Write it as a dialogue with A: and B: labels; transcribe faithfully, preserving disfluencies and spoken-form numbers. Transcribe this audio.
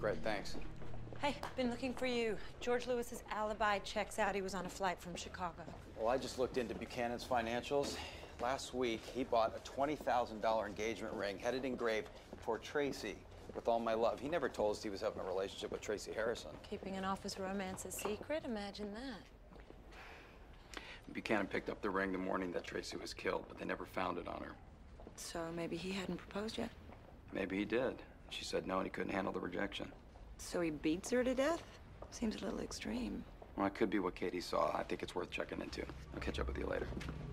A: Great, thanks.
B: Hey, been looking for you. George Lewis's alibi checks out. He was on a flight from Chicago.
A: Well, I just looked into Buchanan's financials. Last week, he bought a twenty thousand dollar engagement ring, had it engraved for Tracy, with all my love. He never told us he was having a relationship with Tracy Harrison.
B: Keeping an office romance a secret? Imagine that.
A: Buchanan picked up the ring the morning that Tracy was killed, but they never found it on her.
B: So maybe he hadn't proposed yet?
A: Maybe he did. She said no, and he couldn't handle the rejection.
B: So he beats her to death? Seems a little extreme.
A: Well, it could be what Katie saw. I think it's worth checking into. I'll catch up with you later.